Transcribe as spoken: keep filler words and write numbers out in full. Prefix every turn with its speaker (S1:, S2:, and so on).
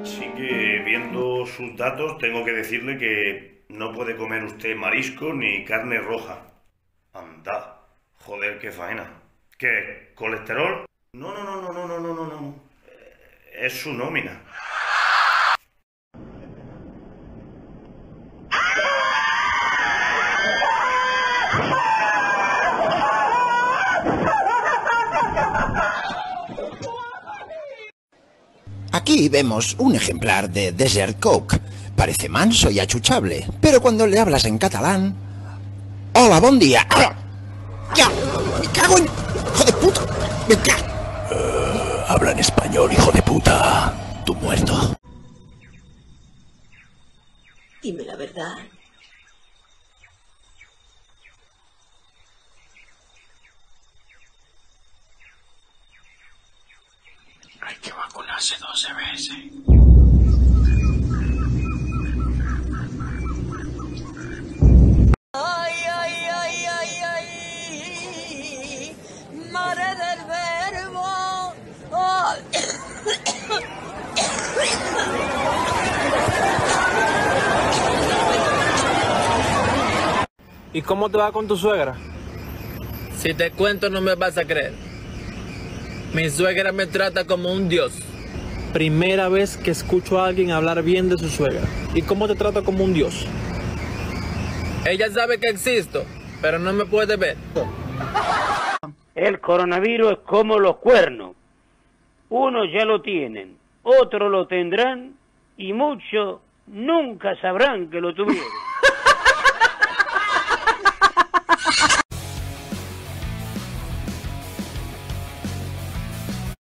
S1: Así que viendo sus datos tengo que decirle que no puede comer usted marisco ni carne roja. Anda, joder, qué faena. ¿Qué? ¿Colesterol? No, no, no, no, no, no, no, no, no. Es su nómina.
S2: Aquí vemos un ejemplar de Desert Coke. Parece manso y achuchable, pero cuando le hablas en catalán... ¡Hola, bon día! ¡Ya! ¡Me cago en... ¡Hijo de puta! ¡Me cago!
S3: Uh, habla en español, hijo de puta. Tú muerto.
S4: Dime la verdad.
S3: Hay que vacunarse doce veces.
S4: Ay, ay, ay, ay, ay, madre del verbo. Oh.
S5: ¿Y cómo te va con tu suegra?
S6: Si te cuento no me vas a creer. Mi suegra me trata como un dios.
S5: Primera vez que escucho a alguien hablar bien de su suegra. ¿Y cómo te trata como un dios?
S6: Ella sabe que existo, pero no me puede ver.
S7: El coronavirus es como los cuernos. Unos ya lo tienen, otros lo tendrán y muchos nunca sabrán que lo tuvieron.